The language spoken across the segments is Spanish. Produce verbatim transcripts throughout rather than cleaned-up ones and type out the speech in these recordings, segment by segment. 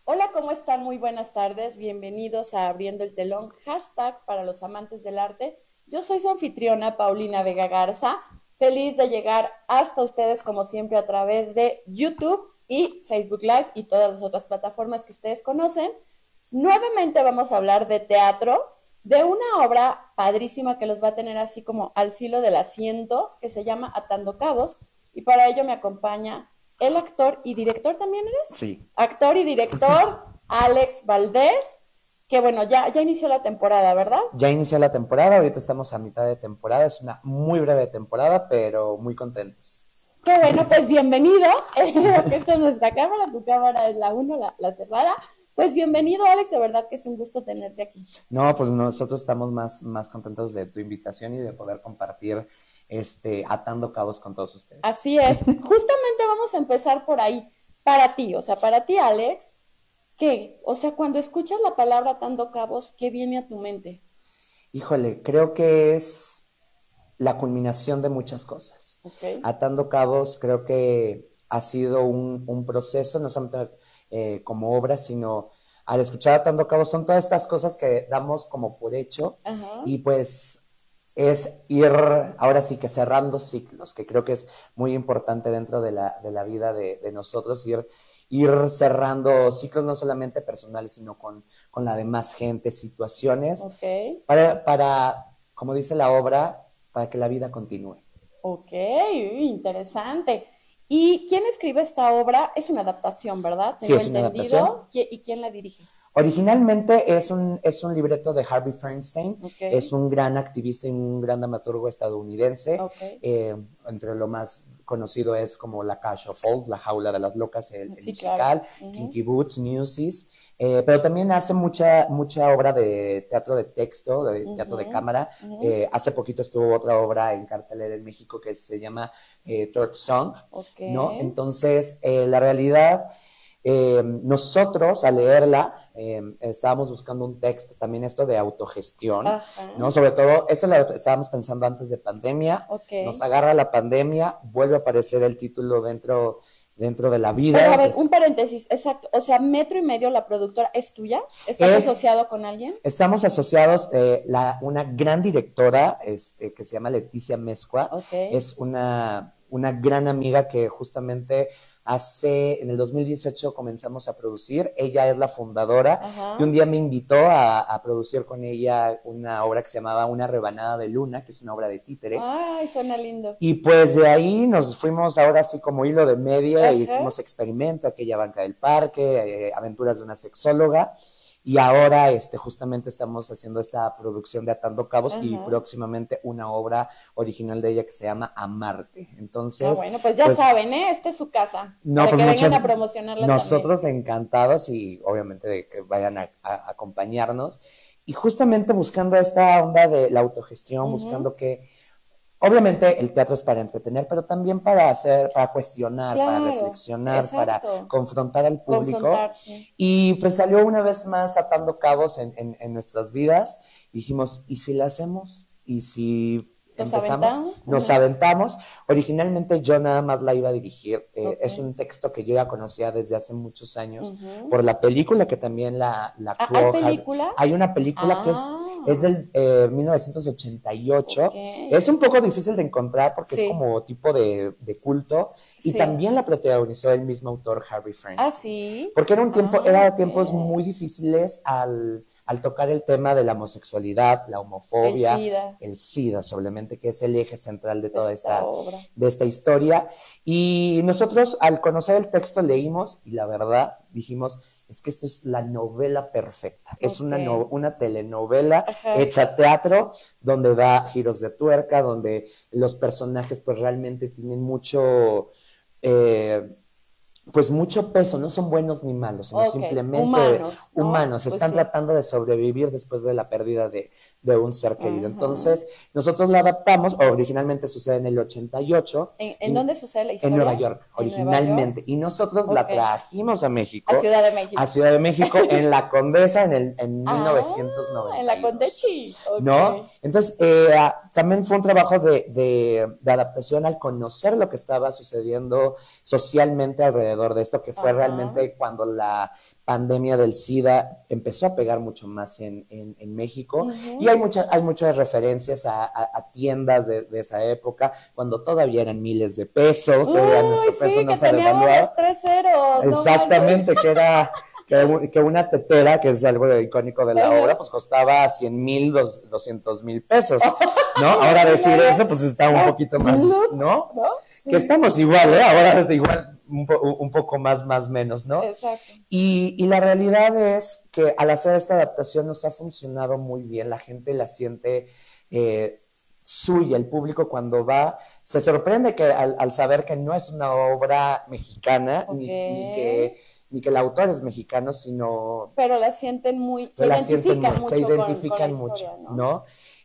Hola, ¿cómo están? Muy buenas tardes. Bienvenidos a Abriendo el Telón, hashtag para los amantes del arte. Yo soy su anfitriona, Paulina Vega Garza. Feliz de llegar hasta ustedes, como siempre, a través de YouTube y Facebook Live y todas las otras plataformas que ustedes conocen. Nuevamente vamos a hablar de teatro, de una obra padrísima que los va a tener así como al filo del asiento, que se llama Atando Cabos. Y para ello me acompaña el actor y director, ¿también eres? Sí, Actor y director Alex Valdés, que bueno, ya, ya inició la temporada, ¿verdad? ya inició la temporada, ahorita estamos a mitad de temporada, es una muy breve temporada, pero muy contentos. Qué bueno, pues bienvenido. Esta es nuestra cámara, tu cámara es la uno, la, la cerrada. Pues bienvenido, Alex, de verdad que es un gusto tenerte aquí. No, pues nosotros estamos más, más contentos de tu invitación y de poder compartir este, atando cabos con todos ustedes. Así es. Justamente vamos a empezar por ahí. Para ti, o sea, para ti, Alex, ¿qué? O sea, cuando escuchas la palabra atando cabos, ¿qué viene a tu mente? Híjole, creo que es la culminación de muchas cosas. ¿Ok? Atando cabos creo que ha sido un, un proceso, no solamente eh, como obra, sino al escuchar Atando cabos son todas estas cosas que damos como por hecho Ajá. y pues es ir ahora sí que cerrando ciclos, que creo que es muy importante dentro de la, de la vida de, de nosotros, ir, ir cerrando ciclos no solamente personales, sino con, con la demás gente, situaciones, Ok. para, para, como dice la obra, para que la vida continúe. Ok, interesante. ¿Y quién escribe esta obra? Es una adaptación, ¿verdad? Sí, Tengo es una adaptación. entendido. ¿Qui- ¿Y quién la dirige? Originalmente es un, es un libreto de Harvey Feinstein, Ok, es un gran activista y un gran dramaturgo estadounidense. ok. Eh, entre lo más conocido es como La Cage of Fools, La Jaula de las Locas, el, el Sí, claro. musical, Ujú, Kinky Boots, Newsies, eh, pero también hace mucha, mucha obra de teatro de texto, de teatro de ujú, cámara. ujú. Eh, hace poquito estuvo otra obra en cartelera en México que se llama eh, Third Song, Ok. ¿no? Entonces, eh, la realidad eh, nosotros al leerla eh, estábamos buscando un texto, también esto de autogestión, Ajá. ¿no? Sobre todo, esto lo estábamos pensando antes de pandemia, Ok. nos agarra la pandemia, vuelve a aparecer el título dentro, dentro de la Pero a vida. ver, un Es, paréntesis, exacto. O sea, metro y medio la productora es tuya. ¿Estás es asociado con alguien? Estamos asociados, eh, la, una gran directora este, que se llama Leticia Mezcua, Ok. es una, una gran amiga que justamente hace, en el dos mil dieciocho comenzamos a producir, ella es la fundadora y Ajá. un día me invitó a, a producir con ella una obra que se llamaba Una rebanada de luna, que es una obra de títeres. Ay, suena lindo. Y pues de ahí nos fuimos ahora sí como hilo de media e Ajá. hicimos experimento, aquella banca del parque, eh, aventuras de una sexóloga. Y ahora este, justamente estamos haciendo esta producción de Atando Cabos y Ajá. próximamente una obra original de ella que se llama Amarte. Ah, Entonces, bueno, pues ya pues, saben, ¿eh? Esta es su casa, no, para pues que vengan muchas, a promocionarla también. nosotros encantados y obviamente de que vayan a, a, a acompañarnos. Y justamente buscando esta onda de la autogestión, Ujú. buscando que obviamente el teatro es para entretener, pero también para hacer, para cuestionar, para Claro, reflexionar, para exacto. confrontar al público. Confrontarse. Y pues salió una vez más atando cabos en, en, en nuestras vidas. Dijimos, ¿y si la hacemos? ¿Y si ¿Los empezamos? aventamos? Nos Ajá. aventamos. Originalmente yo nada más la iba a dirigir. Eh, Ok. es un texto que yo ya conocía desde hace muchos años Ujú. por la película que también la, la Ah, ¿hay actuó Harvey. película? Hay una película que es, es Ah, del eh, mil novecientos ochenta y ok. ocho. Es un poco difícil de encontrar porque es Sí, como tipo de, de culto y sí. también la protagonizó el mismo autor Harvey Ah, Feinstein. sí. Porque era un tiempo, Ah, era ok. tiempos muy difíciles al, al tocar el tema de la homosexualidad, la El homofobia, SIDA el SIDA, solamente que es el eje central de de toda esta esta, obra. de esta historia. Y nosotros al conocer el texto leímos y la verdad dijimos, es que esto es la novela perfecta. Es Ok. una, no, una telenovela Ajá. hecha teatro, donde da giros de tuerca, donde los personajes pues realmente tienen mucho... Eh, pues mucho peso, no son buenos ni malos, sino Ok. simplemente Humanos, ¿no? humanos, Pues están sí. tratando de sobrevivir después de la pérdida de, de un ser querido. Ajá. Entonces, nosotros la adaptamos, originalmente sucede en el ochenta y ocho, ¿En, en y dónde sucede la en Nueva historia? York, En Nueva York. originalmente, y nosotros Ok. la trajimos a A México, Ciudad de a México. Ciudad de México, en La Condesa, en, el, en Ah, en la mil novecientos noventa y dos. Condechi. Ok. ¿No? Entonces, eh, también fue un trabajo de, de, de adaptación al conocer lo que estaba sucediendo socialmente alrededor alrededor de esto, que fue Ajá. realmente cuando la pandemia del SIDA empezó a pegar mucho más en, en, en México. Uh-huh. Y hay, mucha, hay muchas referencias a, a, a tiendas de, de esa época, cuando todavía eran miles de pesos, todavía Uy, nuestro peso sí, no que se ha devaluado. los tres ceros. Exactamente, No que era... Que, que una tetera, que es algo icónico de la uh-huh. obra, pues costaba cien mil, doscientos mil pesos, ¿no? Ahora decir eso, pues está un poquito más, ¿no? ¿No? Sí. Que estamos igual, ¿eh? Ahora igual un, po un poco más, más menos, ¿no? Exacto. Y, y la realidad es que al hacer esta adaptación nos ha funcionado muy bien, la gente la siente eh, suya, el público cuando va, se sorprende que al, al saber que no es una obra mexicana, okay. ni, ni que... ni que el autor es mexicano, sino... Pero la sienten muy, se la identifican sienten muy, mucho se identifican con, con la mucho, historia, ¿no? ¿no?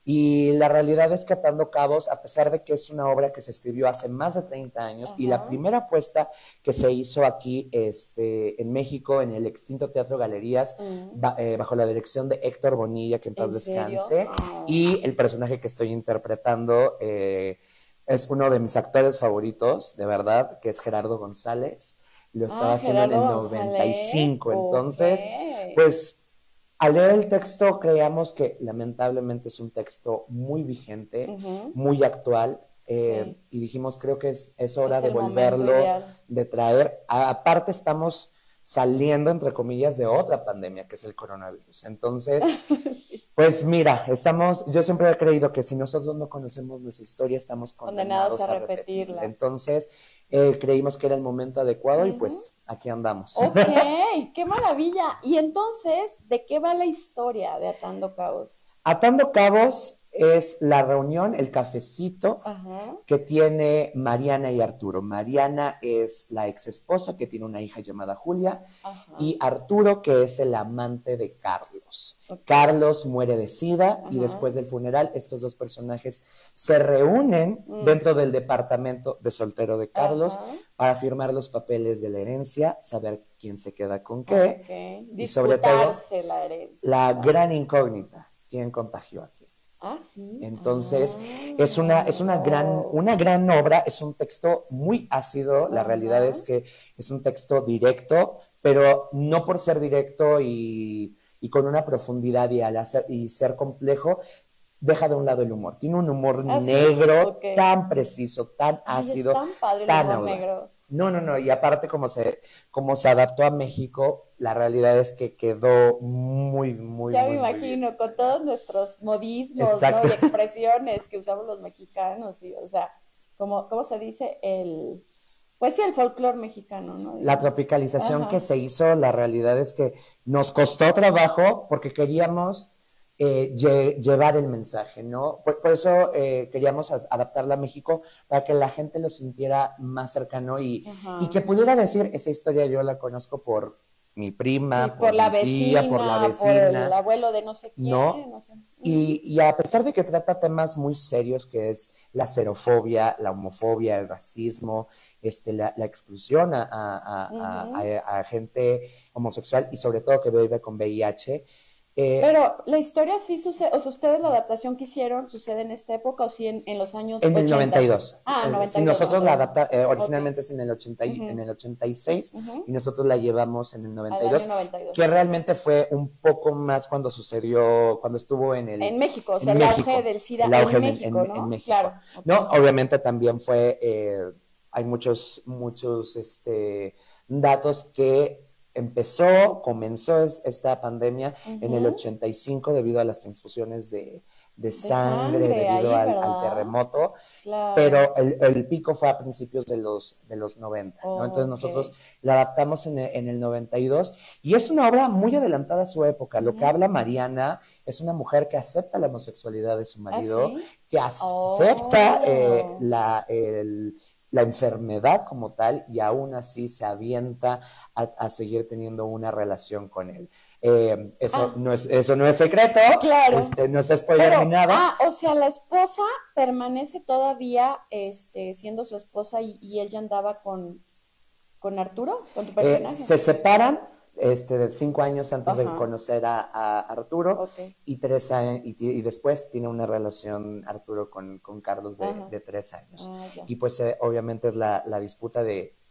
Y la realidad es que Atando Cabos, a pesar de que es una obra que se escribió hace más de treinta años, Ajá. y la primera apuesta que se hizo aquí este, en México, en el extinto Teatro Galerías, uh-huh. ba eh, bajo la dirección de Héctor Bonilla, que en paz descanse, oh. y el personaje que estoy interpretando eh, es uno de mis actores favoritos, de verdad, que es Gerardo González. Lo estaba ah, haciendo Gerardo en el noventa y cinco, González. Entonces, okay. pues, al leer el texto creíamos que lamentablemente es un texto muy vigente, uh-huh. muy actual, eh, sí. y dijimos, creo que es, es hora es de volverlo, de traer, a, aparte estamos saliendo, entre comillas, de otra pandemia, que es el coronavirus. Entonces, sí. pues mira, estamos, yo siempre he creído que si nosotros no conocemos nuestra historia, estamos condenados, condenados a, a repetirla. repetirla. Entonces, eh, creímos que era el momento adecuado uh-huh. y pues aquí andamos. Ok, qué maravilla. Y entonces, ¿de qué va la historia de Atando Cabos? Atando Cabos es la reunión, el cafecito Ajá. que tiene Mariana y Arturo. Mariana es la ex esposa que tiene una hija llamada Julia, Ajá. y Arturo que es el amante de Carlos. Okay. Carlos muere de SIDA Ajá. y después del funeral estos dos personajes se reúnen mm. dentro del departamento de soltero de Carlos Ajá. para firmar los papeles de la herencia, saber quién se queda con qué, okay. y sobre todo la, herencia. la gran incógnita, quién contagió a quién. Ah, sí. Entonces, ah, es una, es una, oh. gran, una gran obra, es un texto muy ácido, la Ajá. realidad es que es un texto directo, pero no por ser directo y, y con una profundidad y, al hacer, y ser complejo, deja de un lado el humor. Tiene un humor ¿Ah, negro, sí? okay. tan preciso, tan ácido, Ay, es tan padre tan el humor audaz. negro. No, no, no, y aparte como se, como se adaptó a México, la realidad es que quedó muy, muy, ya muy, me muy imagino, bien. con todos nuestros modismos, ¿no? Y expresiones que usamos los mexicanos, y, o sea, como, ¿cómo se dice? El, pues sí, el folclore mexicano, ¿no? La tropicalización Ajá. que se hizo, la realidad es que nos costó trabajo porque queríamos eh, lle llevar el mensaje, ¿no? Por, por eso eh, queríamos adaptarla a México para que la gente lo sintiera más cercano y, y que pudiera decir, esa historia yo la conozco por mi prima, sí, por, por mi la tía, vecina, por la vecina. Por el abuelo de no sé quién. ¿No? no sé. Y, y a pesar de que trata temas muy serios, que es la xerofobia, la homofobia, el racismo, este, la, la exclusión a, a, a, uh-huh. a, a, a gente homosexual y sobre todo que vive con V I H, Eh, Pero la historia sí sucede, o sea, ¿ustedes la adaptación que hicieron sucede en esta época o sí en, en los años en el ochenta? noventa y dos. Ah, el, noventa y dos. Si nosotros okay. la adaptamos, eh, originalmente okay. es en el, ochenta, uh-huh. en el ochenta y seis uh-huh. y nosotros la llevamos en el noventa y dos, noventa y dos, que realmente fue un poco más cuando sucedió, cuando estuvo en el... En México, o sea, el México, auge del SIDA el auge en, México, en, en, ¿no? En México. Claro. Okay. No, obviamente también fue, eh, hay muchos, muchos este, datos que... Empezó, comenzó esta pandemia uh-huh. en el ochenta y cinco debido a las transfusiones de, de, de sangre, sangre, debido ahí, al, al terremoto, claro. Pero el, el pico fue a principios de los, de los noventa, oh, ¿no? Entonces nosotros okay. la adaptamos en el, en el noventa y dos y es una obra muy adelantada a su época. Uh-huh. Lo que habla Mariana es una mujer que acepta la homosexualidad de su marido, ¿Ah, sí? que acepta oh. eh, la... El, la enfermedad como tal y aún así se avienta a, a seguir teniendo una relación con él. Eh, eso, ah. no es, eso no es secreto, claro. este, no es spoiler ni nada. Ah, o sea, la esposa permanece todavía este, siendo su esposa y, y él ya andaba con, con Arturo, con tu personaje. Eh, se separan este, de cinco años antes Ajá. de conocer a, a Arturo okay. y, tres años, y, y después tiene una relación Arturo con, con Carlos de, de tres años. Ah, y pues eh, obviamente es la, la disputa de pues,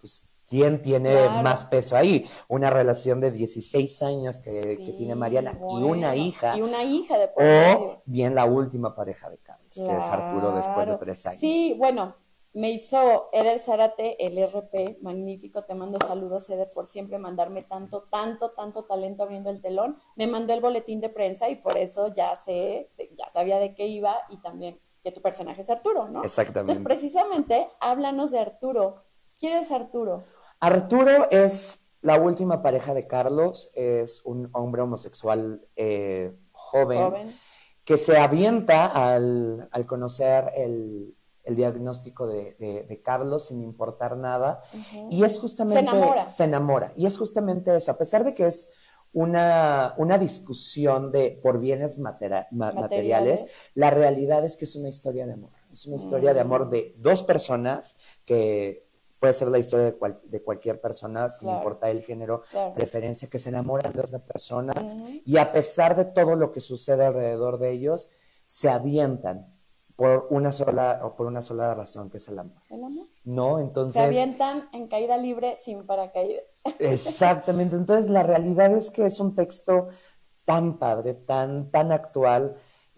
¿quién tiene Claro. más peso ahí? Una relación de dieciséis años que, Sí, que tiene Mariana y bueno. una hija, Y una hija de por o medio. bien la última pareja de Carlos, que es Arturo después de Claro. tres años. Sí, bueno, me hizo Eder Zárate el R P, magnífico, te mando saludos, Eder, por siempre mandarme tanto, tanto, tanto talento abriendo el telón. Me mandó el boletín de prensa y por eso ya sé, ya sabía de qué iba y también que tu personaje es Arturo, ¿no? Entonces, Exactamente. precisamente, háblanos de Arturo. ¿Quién es Arturo? Arturo es la última pareja de Carlos, es un hombre homosexual eh, joven, Joven. que se avienta al, al conocer el, el diagnóstico de, de, de Carlos sin importar nada, Ujú. y es justamente... Se enamora. Se enamora, y es justamente eso, a pesar de que es una, una discusión de por bienes matera, ma, materiales. Materiales. La realidad es que es una historia de amor, es una historia Mm. de amor de dos personas que... Puede ser la historia de, cual, de cualquier persona, sin Claro. importar el género, Claro. preferencia, que se enamoran de otra persona, Ujú. y a pesar de todo lo que sucede alrededor de ellos, se avientan por una sola, o por una sola razón, que es el amor. El amor. ¿No? Se Entonces, avientan en caída libre sin paracaídas. exactamente. Entonces, la realidad es que es un texto tan padre, tan, tan actual,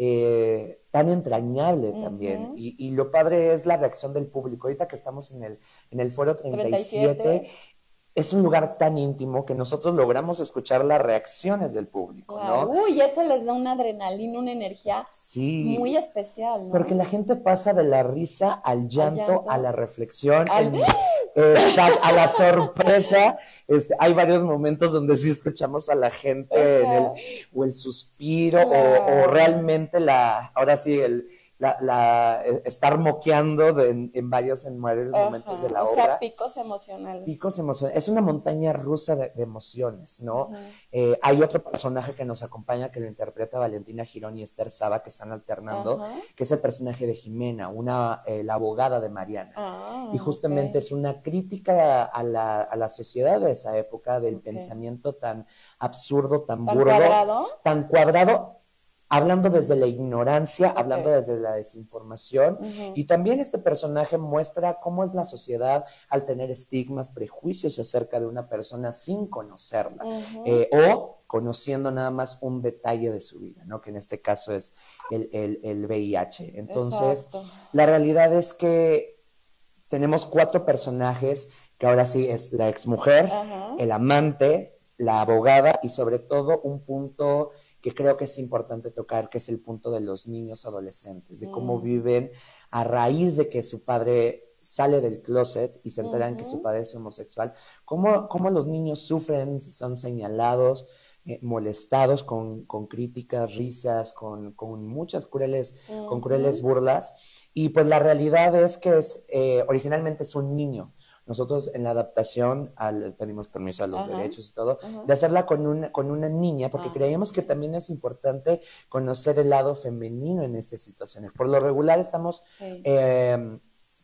eh, tan entrañable también. Ujú. Y, y lo padre es la reacción del público. Ahorita que estamos en el, en el foro treinta y siete, treinta y siete. es un lugar tan íntimo que nosotros logramos escuchar las reacciones del público, Claro. ¿no? Uy, eso les da una adrenalina, una energía Sí, muy especial, ¿no? porque la gente pasa de la risa al llanto, llanto. a la reflexión, Al- en- exact- a la sorpresa. Este, hay varios momentos donde sí escuchamos a la gente en el, Ajá. o el suspiro, o, Claro. o realmente la, ahora sí, el, la, la- eh, estar moqueando de- en, en varios, en varios momentos de Ajá. la O obra. sea, picos emocionales. Picos emocionales. Es una montaña rusa de, de emociones, ¿no? Ujú. Eh, hay otro personaje que nos acompaña que lo interpreta Valentina Girón y Esther Saba, que están alternando, Ajá. que es el personaje de Jimena, una, eh, la abogada de Mariana. Ah, Y justamente ok. es una crítica a la, a la sociedad de esa época, del Ok. pensamiento tan absurdo, tan ¿Tan burdo, cuadrado? tan cuadrado, hablando desde la ignorancia, Ok. hablando desde la desinformación. Ujú. Y también este personaje muestra cómo es la sociedad al tener estigmas, prejuicios acerca de una persona sin conocerla, Ujú. eh, o conociendo nada más un detalle de su vida, ¿no? Que en este caso es el, el, el V I H. Entonces, Exacto. la realidad es que tenemos cuatro personajes, que ahora sí es la exmujer, Ajá. el amante, la abogada, y sobre todo un punto que creo que es importante tocar, que es el punto de los niños adolescentes, de cómo Mm. viven a raíz de que su padre sale del closet y se enteran que su Ujú. padre es homosexual, cómo, cómo los niños sufren, son señalados, eh, molestados con, con críticas, risas, con, con muchas crueles, con crueles Ujú. burlas. Y pues la realidad es que es, eh, originalmente es un niño. Nosotros en la adaptación al, pedimos permiso a los Ajá. derechos y todo, Ajá. de hacerla con una, con una niña, porque Ah, creíamos que ok. también es importante conocer el lado femenino en estas situaciones. Por lo regular estamos Sí. eh,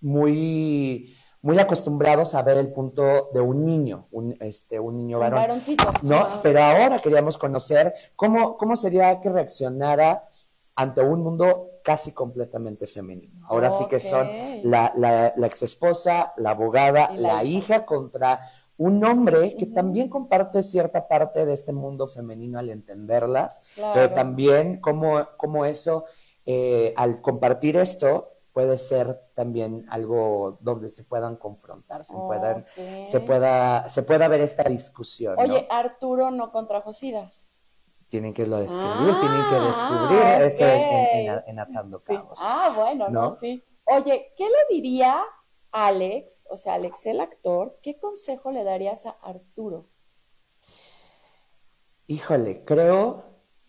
muy, muy acostumbrados a ver el punto de un niño, un, este, un niño Un varón, varoncito. ¿no? Ajá. Pero ahora queríamos conocer cómo, cómo sería que reaccionara ante un mundo casi completamente femenino. Ahora sí que son Ok. la, la, la ex esposa, la abogada, Y la la hija. hija contra un hombre que Ujú. también comparte cierta parte de este mundo femenino al entenderlas, pero Claro. también cómo, cómo eso, eh, al compartir esto, puede ser también algo donde se puedan confrontar, se, puedan, se, Ok. pueda, se pueda ver esta discusión, Oye, ¿no? Arturo no contrajo SIDA. Tienen que lo descubrir, tienen que descubrir Ah, ah, eso en, en, en, ok. en Atando Sí. Cabos, Ah, bueno, no, ¿no? sí. Oye, ¿qué le diría Alex, o sea, Alex el actor, qué consejo le darías a Arturo? Híjole, creo,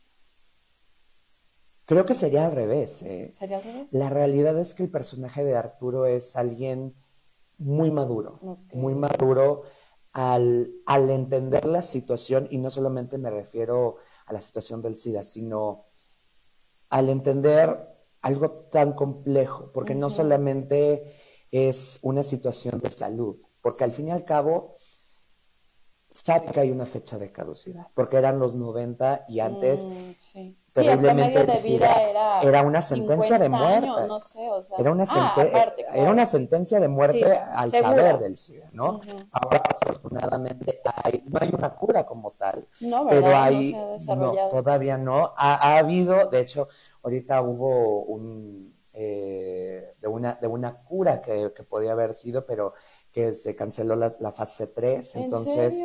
creo que sería al revés, ¿eh? ¿Sería al revés? La realidad es que el personaje de Arturo es alguien muy maduro, Ok. muy maduro al, al entender la situación, y no solamente me refiero a la situación del SIDA, sino al entender algo tan complejo, porque no Ujú. solamente es una situación de salud, porque al fin y al cabo sabe que hay una fecha de caducidad, porque eran los noventa y antes Mm, sí. Sí, el terriblemente promedio de sí, vida era era una sentencia de cincuenta muerte. años, no sé, o sea. Era una, Ah, sente- aparte, era claro. una sentencia de muerte Sí, al saber segura. del SIDA, ¿no? Ujú. Ahora, afortunadamente, hay, no hay una cura como tal, No, pero ¿verdad? No se ha hay, no, desarrollado. todavía no. Ha, ha habido, de hecho, ahorita hubo un, eh, de, una, de una cura que, que podía haber sido, pero que se canceló la, la fase tres, ¿En entonces, serio?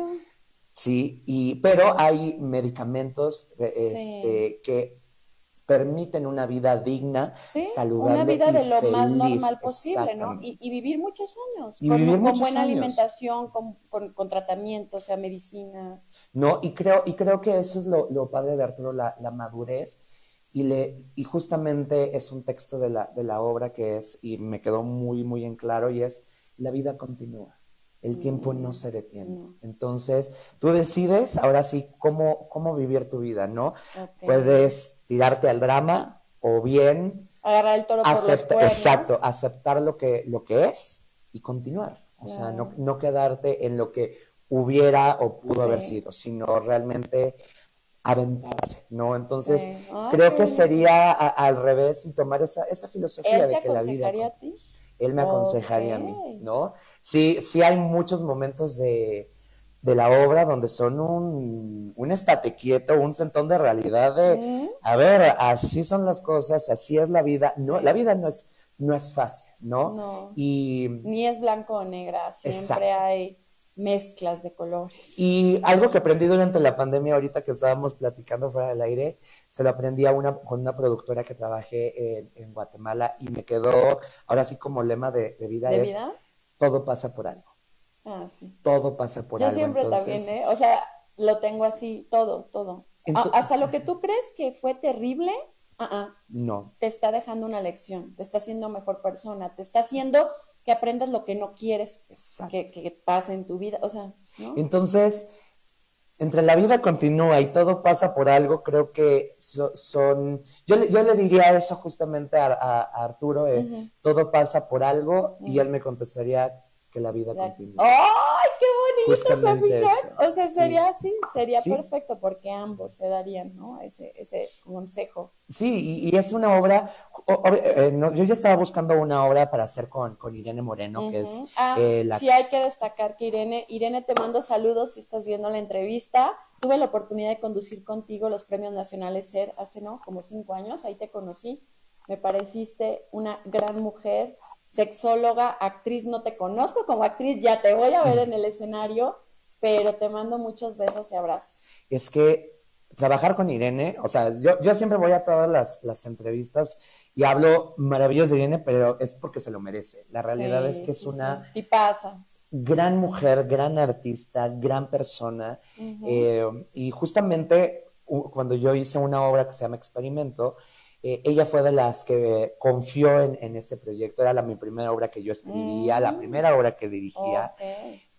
sí, y, pero hay medicamentos eh, Sí. este, que permiten una vida digna, Sí, una saludable vida y de lo más feliz, normal posible, ¿no? Y, exactamente. y vivir muchos años, Y vivir con, con muchos buena años, alimentación, con, con, con tratamiento, o sea, medicina. ¿no? Y creo, y creo que eso es lo, lo padre de Arturo, la, la madurez. Y, le, y justamente es un texto de la, de la obra que es, y me quedó muy, muy en claro, y es, la vida continúa, el tiempo no Mm, se detiene. no, Entonces, tú decides ahora sí cómo, cómo vivir tu vida, ¿no? ok. Puedes tirarte al drama o bien Agarrar el toro por los acepta, exacto, cuernos. aceptar lo que, lo que es y continuar. O sea, no, Claro, no quedarte en lo que hubiera o pudo haber sí, sido, sino realmente aventarse, ¿no? sí. Entonces, Ay, creo qué que bonito. sería a, al revés y tomar esa, esa filosofía ¿Él te de que la vida aconsejaría a continúa. ti? Él me Ok. aconsejaría a mí, ¿no? Sí, sí hay muchos momentos de, de la obra donde son un, un estate quieto, un sentón de realidad de, Mm, a ver, así son las cosas, así es la vida. No, la sí, vida no es, no es fácil, ¿no? no. Y, Ni es blanco o negra, siempre exacto. hay mezclas de colores. Y algo que aprendí durante la pandemia, ahorita que estábamos platicando fuera del aire, se lo aprendí a una, con una productora que trabajé en, en Guatemala y me quedó, ahora sí como lema de, de vida ¿De es, vida? todo pasa por algo, Ah, sí. todo pasa por Yo algo. siempre también, Entonces, ¿eh? O sea, lo tengo así, todo, todo. A- ento- hasta lo que tú crees que fue terrible, ah, ah, no, te está dejando una lección, te está haciendo mejor persona, te está haciendo que aprendas lo que no quieres que, exacto. que pase en tu vida, o sea, ¿no? Entonces, entre la vida continúa y todo pasa por algo, creo que so- son, yo, le- yo le diría eso justamente a, a- a Arturo, eh, Ujú, todo pasa por algo, y él mm. me contestaría que la vida La- continúa. ¡Ay, qué bonito, Justamente eso, Sofía! O sea, sí, sería así, sería sí, perfecto porque ambos se darían, ¿no? Ese, ese consejo. sí, y, y es una obra, o- o- eh, no, yo ya estaba buscando una obra para hacer con, con Irene Moreno, que es Ujú. Ah, eh, sí la hay que destacar que Irene, Irene, te mando saludos si estás viendo la entrevista. Tuve la oportunidad de conducir contigo los premios nacionales SER hace, ¿no? Como cinco años, ahí te conocí. Me pareciste una gran mujer, sexóloga, actriz, no te conozco como actriz, ya te voy a ver en el escenario, pero te mando muchos besos y abrazos. es que trabajar con Irene, o sea, yo, yo siempre voy a todas las, las entrevistas y hablo maravillas de Irene, pero es porque se lo merece. La realidad es Sí, que es sí, una sí. Y pasa. gran mujer, gran artista, gran persona, Ujú. eh, y justamente u- cuando yo hice una obra que se llama Experimento, eh, ella fue de las que confió en, en este proyecto, era la, mi primera obra que yo escribía, la Mm, primera obra que dirigía, ok.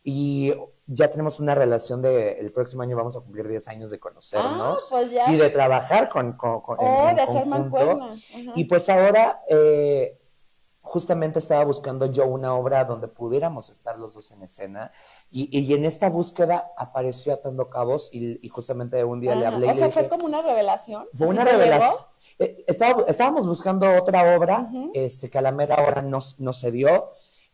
y ya tenemos una relación de, el próximo año vamos a cumplir diez años de Ah, conocernos pues y ya. de trabajar con, con- con- en, Oh, en de hacer conjunto. mancuerna. Ajá. Y pues ahora eh, justamente estaba buscando yo una obra donde pudiéramos estar los dos en escena y, y en esta búsqueda apareció Atando Cabos y, y justamente un día le Ajá. hablé y O le sea, fue dije, como una revelación. fue Así una te revelación. llegó. Eh, estaba- estábamos buscando otra obra, Ujú. este, que a la mera hora no, no se dio,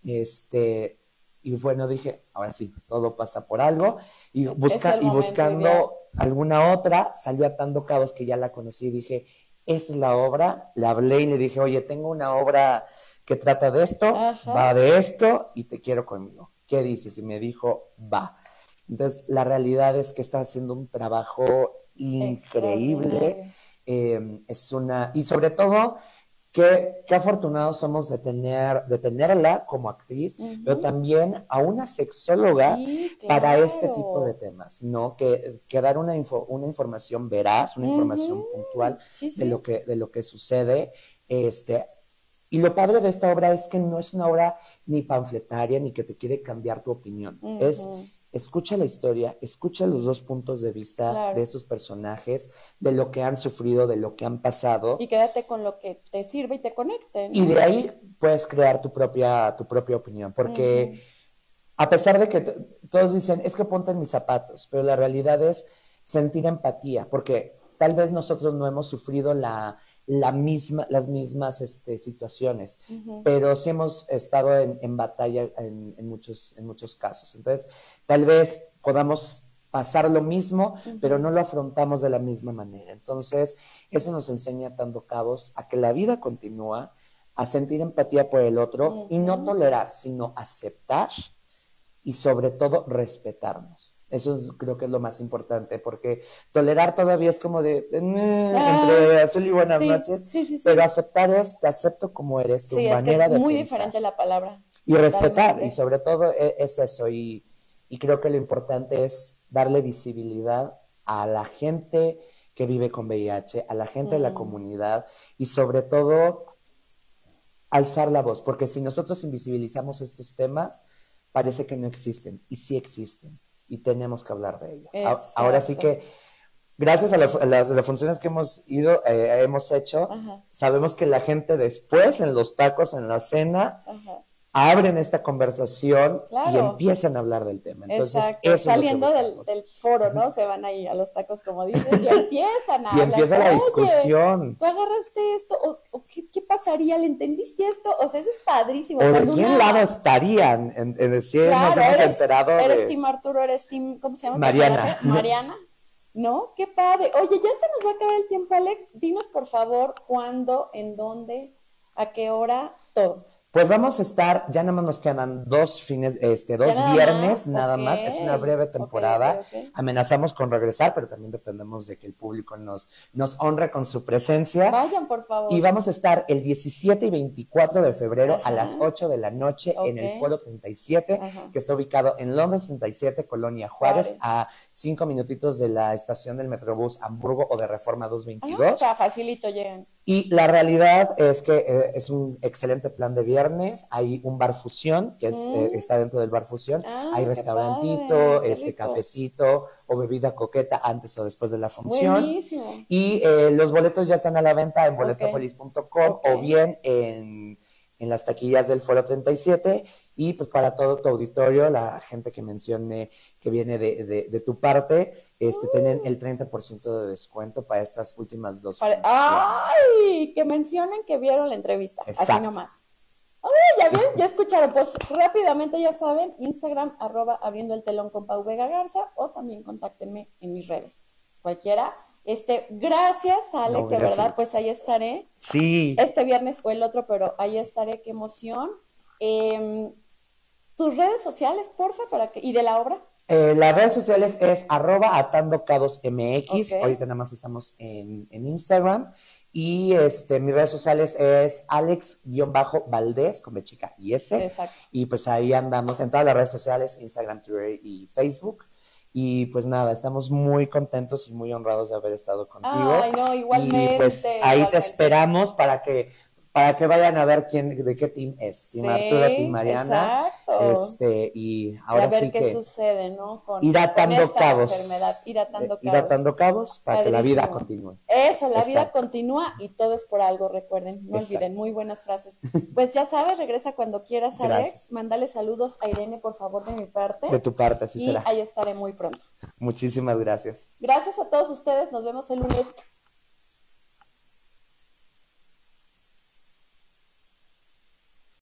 este, y bueno, dije, ahora sí, todo pasa por algo, y, Es busca, el y momento ideal. buscando alguna otra, salió Atando Cabos, que ya la conocí, y dije, esta es la obra, le hablé y le dije, oye, tengo una obra que trata de esto, Ajá. va de esto, y te quiero conmigo. ¿Qué dices? Y me dijo, va. Entonces, la realidad es que está haciendo un trabajo increíble. Extraordinario. Eh, es una, y sobre todo, qué, qué afortunados somos de, tener, de tenerla como actriz, pero Ujú. también a una sexóloga Sí, para este tipo de claro. temas, ¿no? Que, que dar una, info, una información veraz, una información puntual Ujú. Sí, de lo sí. que, de lo que sucede. Este, y lo padre de esta obra es que no es una obra ni panfletaria ni que te quiere cambiar tu opinión. Es Ujú. escucha la historia, escucha los dos puntos de vista de Claro. estos personajes, de lo que han sufrido, de lo que han pasado, Y quédate con lo que te sirve y te conecte, y ¿no? de ahí puedes crear tu propia, tu propia opinión, porque Ujú. a pesar de que t- todos dicen, es que ponte en mis zapatos, pero la realidad es sentir empatía, porque tal vez nosotros no hemos sufrido la, la misma, las mismas este, situaciones, Ujú. pero sí hemos estado en, en batalla en, en muchos, en muchos casos. Entonces, tal vez podamos pasar lo mismo, Ujú. pero no lo afrontamos de la misma manera. Entonces, eso nos enseña atando cabos a que la vida continúa, a sentir empatía por el otro y no Ujú. tolerar, sino aceptar y sobre todo respetarnos. Eso es- creo que es lo más importante, porque tolerar todavía es como de "Eh", Ah, entre azul y buenas sí, noches, sí, sí, pero sí. aceptar es, te acepto como eres, tu Sí, es que manera es de muy pensar. diferente la palabra, Y respetar, y totalmente. sobre todo e- es eso, y, y creo que lo importante es darle visibilidad a la gente que vive con V I H, a la gente de la Mm, comunidad, y sobre todo alzar la voz, porque si nosotros invisibilizamos estos temas, parece que no existen, y sí existen, y tenemos que hablar de ello. A- Ahora sí exacto. que, gracias a, las, a las- a las funciones que hemos ido, eh, hemos hecho, Ajá, sabemos que la gente después, en los tacos, en la cena, ajá. abren esta conversación y Claro, empiezan a hablar del tema. Entonces, exacto. eso es lo que Saliendo del, buscamos. del foro, ¿no? Se van ahí a los tacos, como dices, y empiezan a Y hablar. empieza la Oye, discusión. tú agarraste esto, o, o ¿qué, qué pasaría? ¿Le entendiste esto? O sea, eso es padrísimo. ¿O de Cuando quién lado una, estarían? En, en decir, nos claro, hemos eres, enterado eres de Team Arturo, eres Team, ¿cómo se llama el Mariana. personaje? Mariana. ¿No? Qué padre. Oye, ya se nos va a acabar el tiempo, Alex. Dinos, por favor, cuándo, en dónde, a qué hora, todo. Pues vamos a estar, ya nada más nos quedan dos fines, este, Ya dos nada viernes, más. nada Ok, más, es una breve ok, temporada. ok, ok. Amenazamos con regresar, pero también dependemos de que el público nos, nos honre con su presencia. Vayan, por Y favor. vamos a estar el diecisiete y veinticuatro de febrero a las Ajá, ocho de la noche en ok. el Foro treinta y siete, Ajá. que está ubicado en Londres treinta y siete, Colonia Juárez, Juárez. a cinco minutitos de la estación del Metrobús Hamburgo o de Reforma Ah, o sea, doscientos veintidós. facilito llegan. Y la realidad es que eh, es un excelente plan de viernes. Hay un bar fusión, que es, eh, Mm, está dentro del bar fusión. Hay ah, qué padre, restaurantito, qué este rico. cafecito o bebida coqueta antes o después de la función. Buenísimo. Y eh, los boletos ya están a la venta en Ok, boletopolis punto com ok. o bien en, en las taquillas del Foro treinta y siete. Y pues para todo tu auditorio, la gente que mencione que viene de, de, de tu parte, este, tienen Uh, el treinta por ciento de descuento para estas últimas dos pare- funciones. ¡Ay! Que mencionen que vieron la entrevista. Así Exacto. nomás. ¡Ay, ya bien! Ya escucharon. Pues rápidamente ya saben, Instagram, arroba abriendo el telón con Pau Vega Garza, o también contáctenme en mis redes. Cualquiera. Este, gracias, Alex, No, de gracias. verdad, pues ahí estaré. Sí, Este viernes fue el otro, pero ahí estaré, qué emoción. Em, tus redes sociales, porfa, para que, y de la obra. eh, las redes sociales es arroba atando cabos mx. Ok, Ahorita nada más estamos en, en Instagram. Y este, mis redes sociales es alex-valdés, con B chica y S. exacto. Y pues ahí andamos en todas las redes sociales, Instagram, Twitter y Facebook. Y pues nada, estamos muy contentos y muy honrados de haber estado contigo. Ay, no, Y igualmente, pues ahí te igualmente. esperamos para que, para que vayan a ver quién, de qué team es. Team Arturo, Team Sí, Mariana. exacto. Este, y Y a ahora ver sí qué que sucede, ¿no? Con, ir con atando esta cabos. enfermedad, ir Eh, atando ir cabos. atando cabos para que la vida Padrísimo. continúe. Eso, la vida Exacto. continúa y todo es por algo, recuerden, no Exacto. olviden, muy buenas frases. Pues ya sabes, regresa cuando quieras, Alex. Gracias. Mándale saludos a Irene, por favor, de mi parte. De tu parte, así Y será. ahí estaré muy pronto. Muchísimas gracias. Gracias a todos ustedes, nos vemos el lunes.